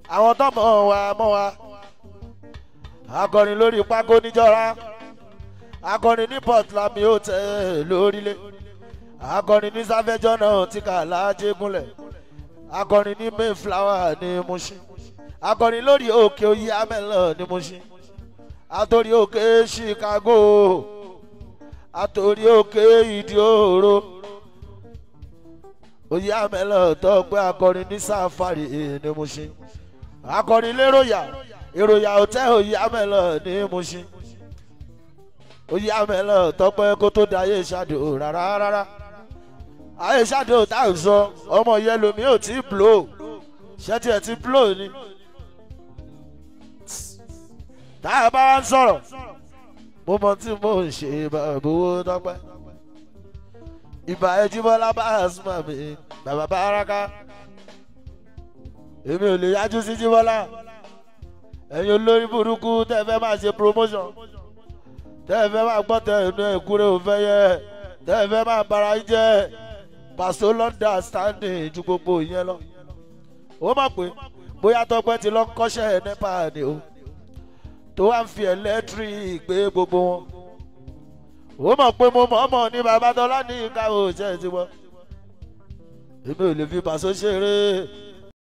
àwọn tó mọ̀ wá akọrin lórí pákó níjọra akọrin ní Portland hotel lórílẹ̀ akọrin ní sáfẹ́jọ́ náà tí kà lájẹgúnlẹ̀ akọrin ní Mayflower ní Mushin akọrin lórí òkè oyè amẹ́lọ̀ ní Mushin àtòrí òkè Chicago àtòrí òkè Ìdíòrò oyè amẹ́lọ̀ Tọ́pẹ́ akọrin ní Safari ní Mushin akọrin léròyà èròyà hotel oyè amẹ́lọ̀ ní Mushin oyè amẹ́lọ̀ Tọ́pẹ́ kó tó dayé ṣáàdù rárá ayé ṣáàdù tá à ń sọ ọmọ yẹlomi ò tí blow ṣẹ́tì ẹ̀ ti blow ni tá a bá wá ń sọ̀rọ̀ mo mọ tí mo ń ṣe bàbá owó Tọ́pẹ́ ìbà Ẹjíbọ́lá bá àsùnmọ̀ mi bàbá Báràká èmi ò lè yájú sí Jíbọ́lá ẹ̀yin olórí burúkú tẹ́ fẹ́ máa ṣe promotion tẹ́ fẹ́ máa gbọ́ tẹ́ inú ẹ̀kúrẹ́ òfẹ́ yẹ tẹ́ fẹ́ máa bara jẹ́ pàṣẹ London standing ju gbogbo ìyẹn lọ ó mọ̀ pé bóyá Tọ́pẹ́ ti lọ kọ́ṣẹ́ nípa ni o tó wá ń fi ẹlẹ́tíríkì gbé gbogbo wọn ó mọ̀ pé mo mọ̀ ní Babátọ́lá ní ìkáwọ́ òṣèlú tiwọn èmi ò lè fi pàṣẹ ṣeré.